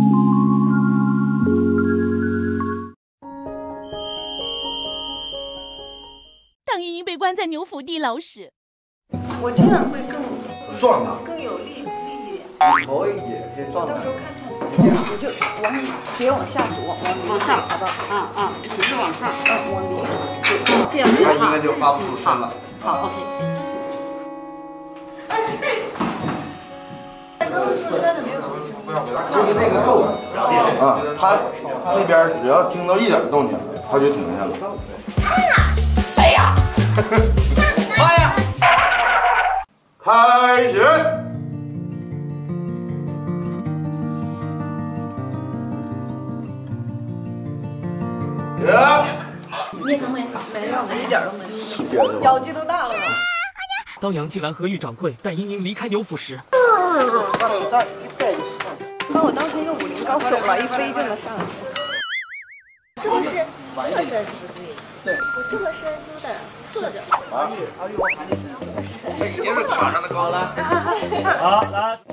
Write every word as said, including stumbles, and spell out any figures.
当茵茵被关在牛府地牢时， 我这样会更壮啊， 更有力力一点。 可以，可以壮。 到时候看看，我就往别往下躲，往往上， 好吧？ 啊啊，体式往上， 啊，往里。 这样子他应该就发不出声了。 好 ，OK。 刚刚是不是摔的没有什么声音？ 就是那个动啊，他那边只要听到一点动静，他就停下了。哎呀！哎呀！开始。 你也疼没？ 没有，一点都没有，咬肌都大了呢。 当杨继兰和玉掌柜带茵茵离开牛府时， 往这儿一带就上去，把我当成一个武林高手了，一飞就能上去。 是不是这个身是不对的？对，我这个身就得侧着。 啊，哎呦， 也是卡上的高了。 好来。